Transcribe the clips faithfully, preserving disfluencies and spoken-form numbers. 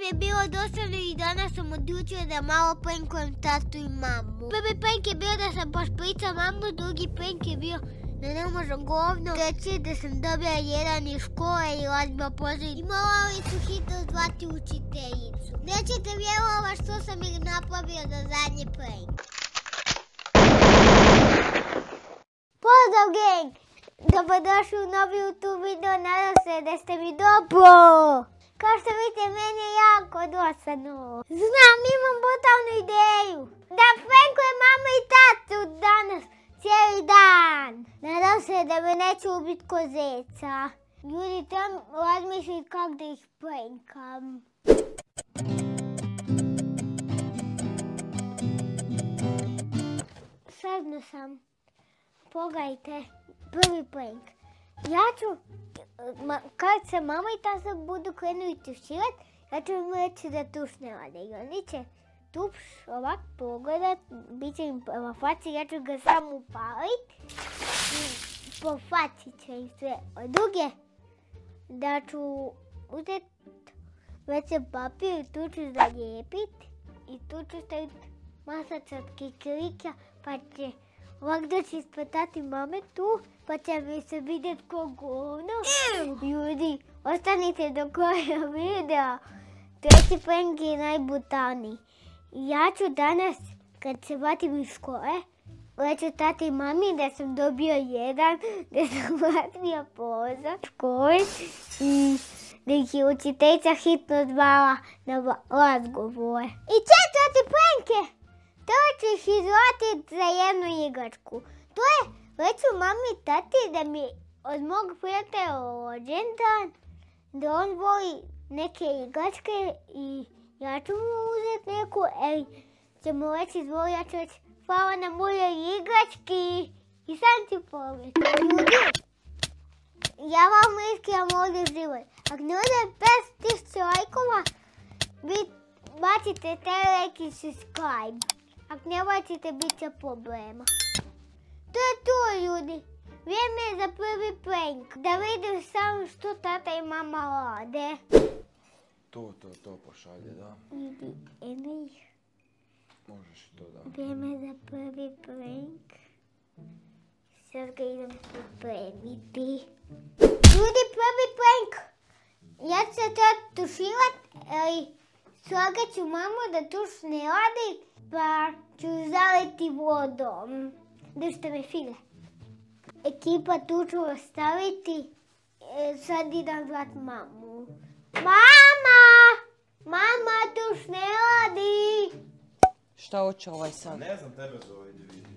je bilo dosadno i danas sam odlučio da malo prankujem tatu i mamu. Prvi prank je bio da sam pošpricao mamu, drugi prank je bio da ne možem govno reći da sam dobila jedan iz škole i lazima poziv. I morali su hitno zvati učiteljicu. Nećete vjerovat što sam ih napravio za zadnji prank. Pozdrav gang! Dobrodošli u novi YouTube video, nadam se da ste mi dobro! Kao što vidite, meni je jako dosadno. Znam, imam brutalnu ideju. Da prankujem mamu i tatu danas, cijeli dan. Nadam se da me neće ubiti ko zeca. Ljudi, tam razmišljati kako da ih prankam. Saznao sam. Pogledajte, prvi prank. Ja ću, kad se mama i tata budu krenuli tuširat, ja ću im reći da tuš ne rade. I oni će tuš ovak pogledat, bit će im prema faci, ja ću ga samo upalit i po faci će im sve. Od druge, da ću uzet veće papir i tu ću zalijepit i tu ću stavit maslac od kikirika, pa će ovak doći ispred tati mame tu, pa će mi se vidjet ko govno. Ljudi, ostanite do kraja videa. Treći prank je najbrutalniji. Ja ću danas, kad se vratim iz škole, reći tati i mami da sam dobio jedan, da sam vratio pozor škole i da ih je učiteljica hitno zvala na razgovore. I četvrti prank je! To ću ih izvlatit za jednu igračku. To je, reću mami i tati da mi od mog prijatelja rođendan, da on voli neke igračke i ja ću mu uzet neku, ej, će mu reći izvoli, ja ću reći hvala na mojoj igrački i sam ću pogledati. Ljudi, ja vam riskiram ovdje život. Ako ne ode pet tisuća lajkova, vi bacite taj like i subscribe. Ako ne bacite, bit će problema. To je to, ljudi. Vrijeme je za prvi prank. Da vidim samo što tata i mama rade. To, to, to pošalje, da. Vidi, eno ih. Možeš i to, da. Vrijeme je za prvi prank. Sad ga idem pripremiti. Ljudi, prvi prank. Ja ću se treba tuširat, ali slagat ću mamu da tuš ne radi. Pa ću zaliti vodom. Držite me file. Ekipa tu ću ostaviti. E, sad idem zvat mamu. Mama! Mama, tuš ne radi! Šta hoće ovaj sad? Ne znam, tebe zove, idi vidi.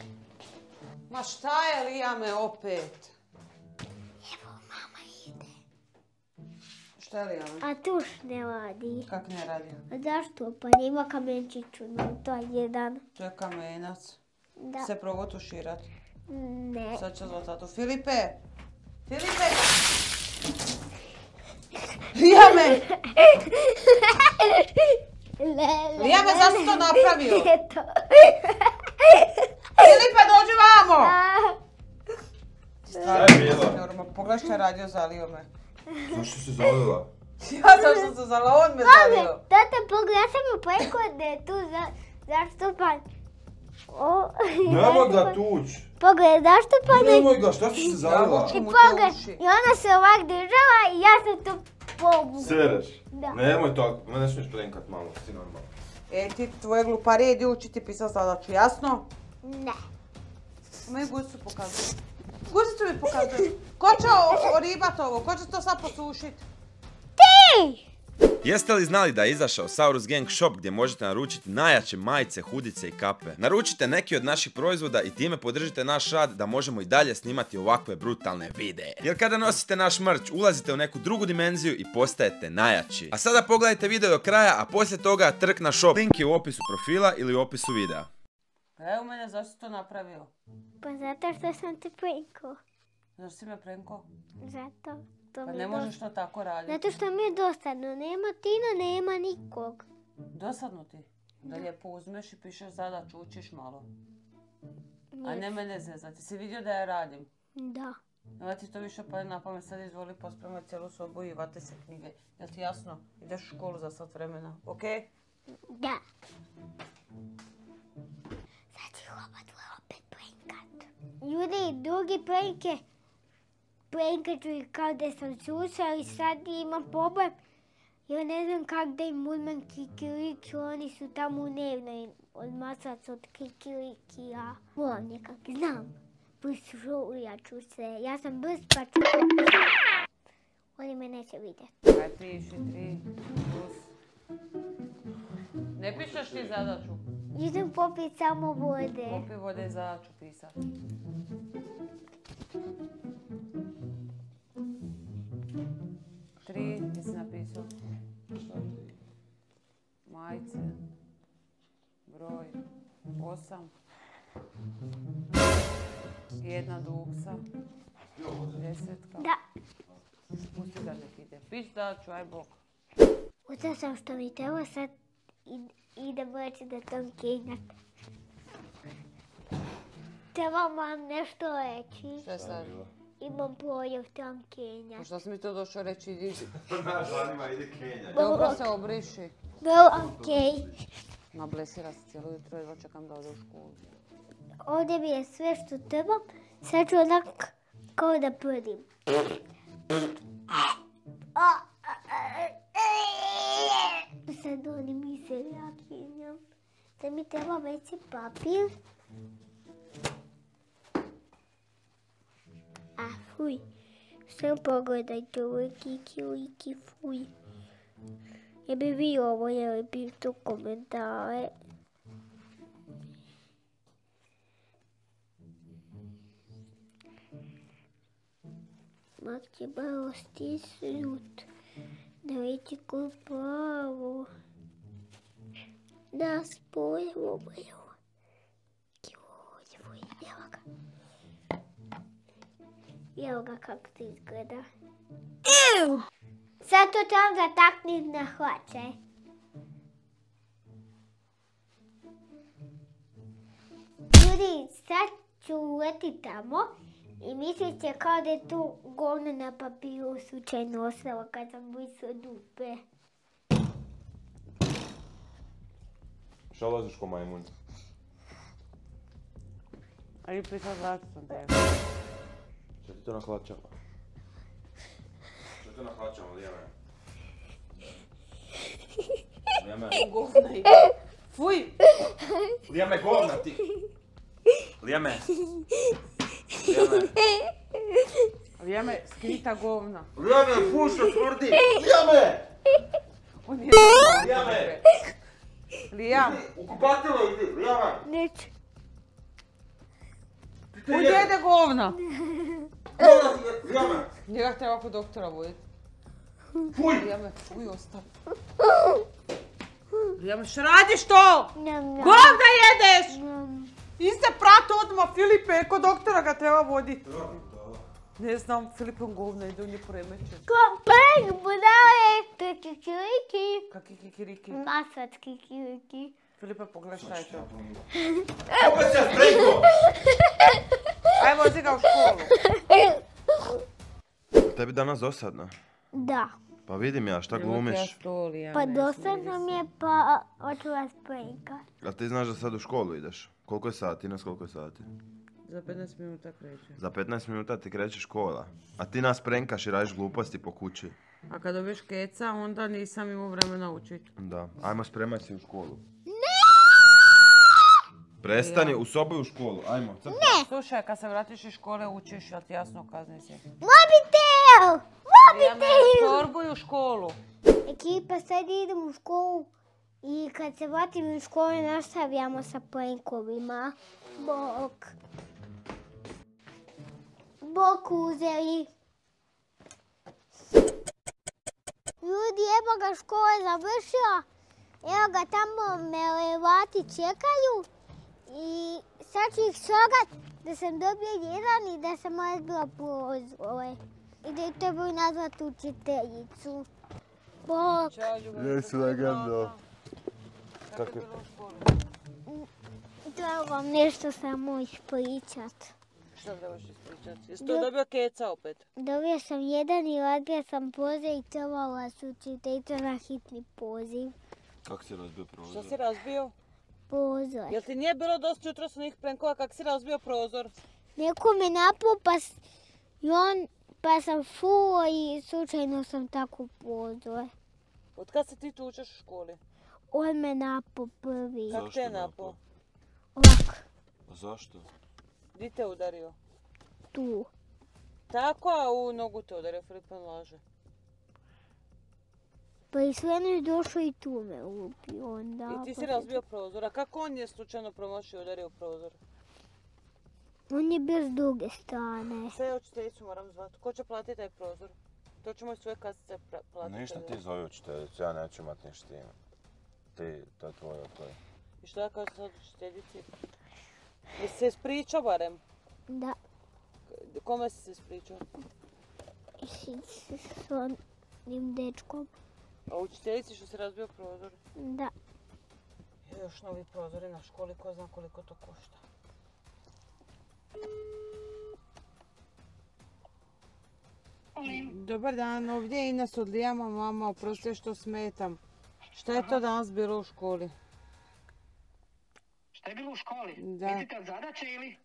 Ma šta je Lijame opet? Evo, mama ide. Šta je Lijame? A tuš ne radi. Kak ne radi? A zašto? Pa nima kamenčiću, no, to je jedan. To je kamenac. Da. Se probao tuširat. Ne. Sad će zvat tatu. Filipe! Filipe! Lijame! Lijame, zašto si to napravio? Eto. Filipe, dođi vamo! Šta je bilo? Pogledaj šta je radio, zalio me. Zašto si zalila? Ja zašto se zalio, on me zalio. Tata, pogledaj, ja sam mu preko da je tu za, zaštupan. O, Nemoj ga tuć. Pogledaj, zaštupan je. Nemoj ga, šta si se zalila? I pogledaj, i ona se ovak držala i ja sam tu pobu. Sereš? Da. Nemoj to, me ne smiješ prankat malo, si normalno. E, ti tvoje gluparije, idi učiti pisat zadaću, jasno? Ne. Me gusu pokazuju. Gusicu mi pokazuju. Ko će oribat ovo? Ko će to sad posušit? Ti! Jeste li znali da je izašao Saurus Gang Shop gdje možete naručiti najjače majice, hudice i kape? Naručite neki od naših proizvoda i time podržite naš rad da možemo i dalje snimati ovakve brutalne videe. Jer kada nosite naš merch, ulazite u neku drugu dimenziju i postajete najjači. A sada pogledajte video do kraja, a poslije toga trk na shop. Link je u opisu profila ili u opisu videa. Evo mene, zašto si to napravio? Pa zato što sam te pranko. Zašto si me pranko? Zato. To Pa mi ne je možeš to tako raditi. Zato što mi je dosadno. Nema Tina, nema nikog. Dosadno ti? Da lijepo uzmeš i pišeš zadaću, učiš malo. A Nije. ne mene zezati. Si vidio da ja radim? Da. Da ti to više pali na pamet, sad izvoli pospremaj cijelu sobu i vate se knjige. Jel ti jasno? Ideš u školu za sat vremena, okej? Da. Sad ću oba dvoje opet prankat. Ljudi, drugi prank je prankat ću ih kao da sam susao, ali sad imam problem. Ja ne znam kak da im uzmem kikiriki, oni su tamo u dnevnoj odmasac od kikirikija. Moram nekak, znam. Poslušat ću se, ja sam brz pa ću... Oni me neće vidjeti. Kaj piši, tri, plus. Ne pišeš ti zadaću? Idem popit samo vode. Popi vode, zadaću pisat. Tri, ti si napisao. Majce. Broj. Osam. Jedna duksa. Desetka. Da. Pusti da nek ide. Piš zadaću, aj bok. Uzeo sam što mi treba, sad id- idem reći da to kenjat. Trebam vam nešto reći. Šta je sad? Imam projev tam kenjat. Pa šta si mi to došao reći, idi. Naš zanima, ide Kenja. Dobro se obriši. No, okej. Nablesira se cijelo jutro, jedva čekam da ode u školu. Ovdje mi je sve što trebam. Sad ću onak kao da prdim. Sad oni misle ja kenjam. Sad mi treba veći papir. A fuj. Sam pogledajte ovo kiki liki fuj. Je bi vi ovo jeli bi tu komentare. Mak će malo stisnut. Da vidite koju plavu. Da spojimo malo. Joj, evo ga. Evo ga kako to izgleda. Sad to trebam zatakniti na hlače. Ljudi, sad ću uleti tamo i mislit će kao da je tu govno na papiru slučajno ostalo kad sam brisao dupe. Šta laziš ko majmun? Ajde pisat zadaću sam tebe. Šta ti to nahlačava? Šta ti to nahlačava, Lijeme? Lijeme? Govna ide. Fuj! Lijeme, govna ti! Lijeme! Lijeme! Vrijeme, skita govna. Lijeme, pušta tvrdi! Lijeme! On je normalan. Lijeme! Lijam, U kupatilo idi, Lijeme! Neću. u djede govna. Lijeme! Njega treba kod doktora voditi. Fuj! Lijame, fuj, ostavi. Lijame, šta radiš to? Njam, njam. Govna jedeš! Njam. Iste prat odmah, Filipe, kod doktora ga treba voditi. Ne znam, Filipe on govna ide, on je poremećen. Kopek, budale, to je kikiriki. Kaki kikiriki. Masac kikiriki. Filipe, pogledaj šta je to. Opet se sprego! Aj, vozi ga u školu. Tebi danas dosadno? Da. Pa vidim ja, šta glumiš? Pa dosadno mi je, pa hoću vas prankat. A ti znaš da sad u školu ideš? Koliko je sati? Nas koliko je sati? Za petnaest minuta kreće. Za petnaest minuta ti kreće škola. A ti nas prankaš i radiš gluposti po kući. A kad dobiješ keca, onda nisam imao vremena učiti. Da. Ajmo, spremaj se u školu. Prestani, u sobu i u školu. Ajmo, crta. Slušaj, kad se vratiš iz škole učiš, jel ti jasno kazni si? Mobitel! Ja me Mobitel! torbu i u školu. Ekipa, sad idem u školu i kad se vratim u školu nastavljamo sa prankovima. Bok. Bok uzeli. Ljudi, evo ga, škola je završila. Evo ga, tamo me elevati čekaju. I sad ću ih šogat da sam dobio jedan i da sam odbila prozore. I da ih trebaju nazvati učiteljicu. Bok. Jesu legendo. Kako je bilo u školi? Treba vam nešto samo ispričat. Šta trebaš ispričati? Jesi to dobio keca opet? Dobio sam jedan i odbio sam poziv i trebala su učiteljica na hitni poziv. Kako si razbio prozor? Što si razbio? Prozor. Jel ti nije bilo dosta jutros onih prankova kak si razbio prozor? Neko me napao pa, s- i on, pa sam fuo i slučajno sam tako prozor. Od kad se ti tučeš u školi? On me napao prvi. Kak Zašto te je napao? napao? Ovako, A zašto? Di te udario? tu. Tako, a u nogu te udario, Filipan laže. Pa i Sveno je došao i tu me ubio onda. I ti si pa- razbio prozor, a kako on je slučajno promašio i udario prozor? On je bio s druge strane. Sve učiteljicu moram zvati. Ko će platiti taj prozor? To ćemo iz svoje kasice pra- platiti. Ništa ti zove učiteljicu, ja neću imat ništa s time. Ti, to je tvoje, to je. I što ja kažem sad učiteljici? Jesi se ispričao barem? Da, Kome si se ispričao? i s s onim dečkom. A učiteljici što si razbio prozor? Da. Je, još novi prozori na školi, ko zna koliko to košta. Dobar dan, ovdje je Ina Sudlijama, mama, oprosti što smetam. Šta je to danas bilo u školi? Šta je bilo u školi? Da. Mislite od zadaće ili?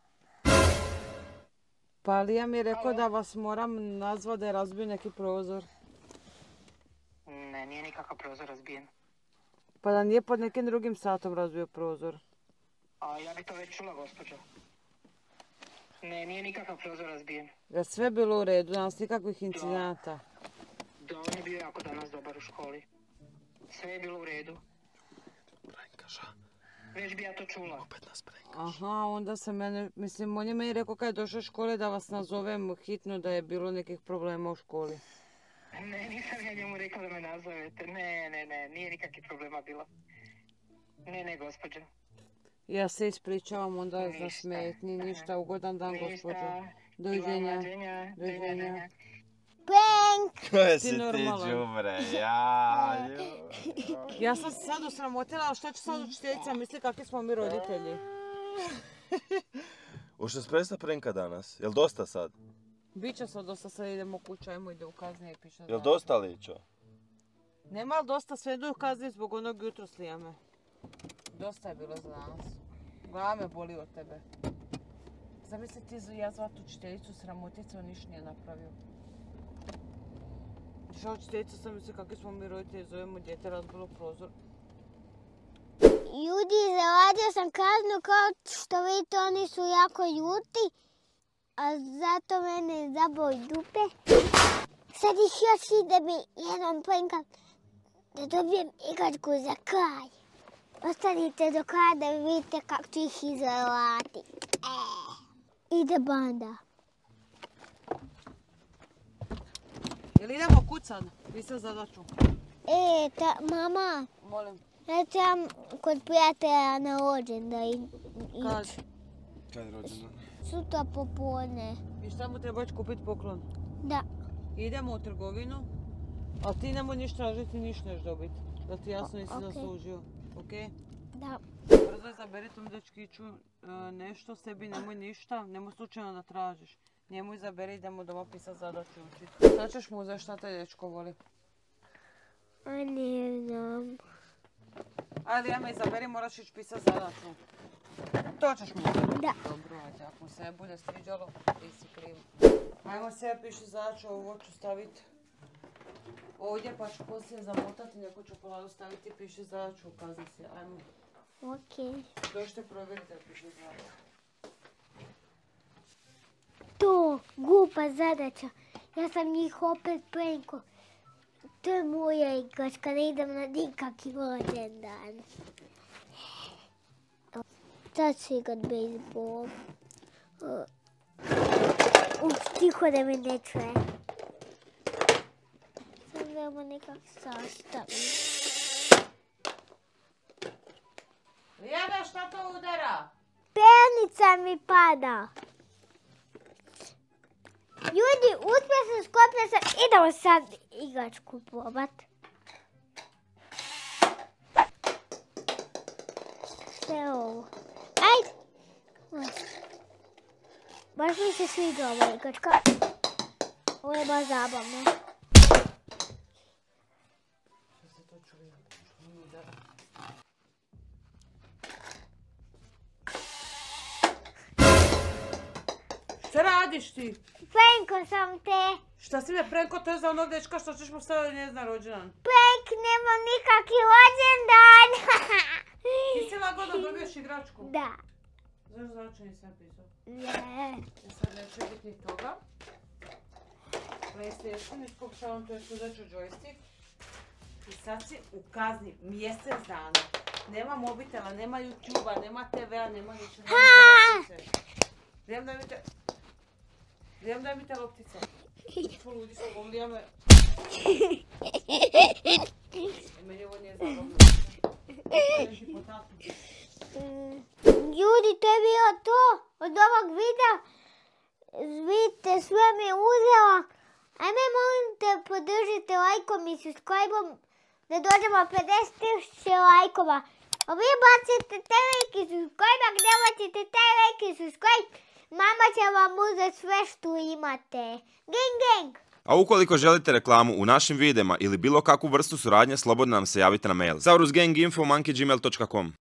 Pa Lija mi je rekao da vas moram nazvat da je razbio neki prozor. Ne, nije nikakav prozor razbijen. Pa da nije pod nekim drugim satom razbio prozor. A ja bi to već čula, gospođo. Ne, nije nikakav prozor razbijen. Je sve bilo u redu, danas nikakvih incidenata. Da, on je bio jako danas dobar u školi. Sve je bilo u redu. Već bi ja to čula. Aha, onda se mene, mislim, on je meni rekao kad je došao iz škole da vas nazovem hitno da je bilo nekih problema u školi. Ne, nisam ja njemu rekla da me nazovete. Ne, ne, ne, nije nikakvih problema bilo. Ne, ne, gospođo. Ja se ispričavam onda za Ništa. smetnji, ništa, ugodan dan Ništa. gospođo. I Doviđenja. vama, doviđenja. Doviđenja. Prank! Koje si ti normalan. đubre, ja, Ja sam se sad usramotila, ali što će sad učiteljica misli kakvi smo mi roditelji? U šesnaest prenka danas, jel dosta sad? Biće sad dosta, sad idemo kuća, ajmo ide u kazni i piše. Jel dosta ličo? Nema li dosta, sve idu u kazni zbog onog jutro slijeme. Dosta je bilo za danas. Glava me boli od tebe. Zamisli ti ja zvat učiteljicu sramoticu, on niš nije napravio. Što učiteljica sam misli kakvi smo mi roditelji, zovemo dijete razbilo prozor. Ljudi, zaradio sam kaznu kao što vidite, oni su jako ljuti, a zato mene zaboli dupe. Sad ih još ide mi jednom pranka da dobijem igračku za kraj. Ostanite do kraja da vidite kako ću ih izolati. E, ide banda. Jel idemo kucat? Pisam zadaću. E, ta, mama, Molim. ja trebam kod prijatelja na rođendan i Kad? Kad je rođendan? sutra popodne. I šta mu trebaš kupiti poklon? Da, Idemo u trgovinu, ali ti nemoj ništa tražiti, ništa neš dobiti. Da ti jasno nisi ok. zaslužio. Ok? da. Brzo izaberi tom dečkiću e, nešto, sebi nemoj ništa, nemoj slučajno da tražiš. Njemu izaberi, idemo doma pisat zadaću učiti. Šta ćeš mu uzeti, šta te dečko voli? A ne znam. Ali ja me izaberi, moraš ići pisat zadaću. To ćeš mu uzeti? Da. Dobro, ajde, ako mu se ne bude sviđalo, ti si kriv. Ajmo se, piši zadaću, ovo ću staviti ovdje pa ću poslije zamotati, neku čokoladu staviti i piši zadaću, kazni si, ajmo. Ok. Dođite provjeriti da piši zadaću. To, glupa zadaća. Ja sam njih opet pranko. To je moja igračka, ne idem na nikakvi rođendan. Sad ću igrat bejsbol. Uf, tiho da me ne čuje. Sad veoma nekak sastavim. Lijana, šta to udara? Pernica mi pada. Ljudi, uspio sam, sklopio sam, idemo sad igračku probat. Sve ovo. Ajde. Baš mi se sviđa ova igračka. Ovo je baš zabavno. Šta radiš ti? Prenko sam te. Šta si me prenko, to je za onog dečka što ćeš mu staviti njezina rođendan. Prenk, nema nikakvi rođendan. Ti si lagodno dobiješ igračku? Da. Znaš znači nisam pisao? Ne. E sad neće biti ni toga. PlayStation, ispokušavam to još uzaću joystick. I sad si u kazni mjesec dana. Nema mobitela, nema YouTube-a, nema te ve a, nema ničeg. Idem daj mi te... Idem daj mi te loptica. Poludi se, ovlija me. Meni ovo nije zabavno. Ljudi, to je bilo to od ovog videa. Vidite, sve mi je uzela. Ajme, molim te, podržite lajkom i subscribe-om da dođemo pedeset tisuća lajkova. A vi bacite taj like i subscribe, a gdje bacite taj like i subscribe, mama će vam uzeti sve što imate. Gang, gang! A ukoliko želite reklamu u našim videima ili bilo kakvu vrstu suradnje, slobodno nam se javite na mail saurusganginfo arobak gmail dot com.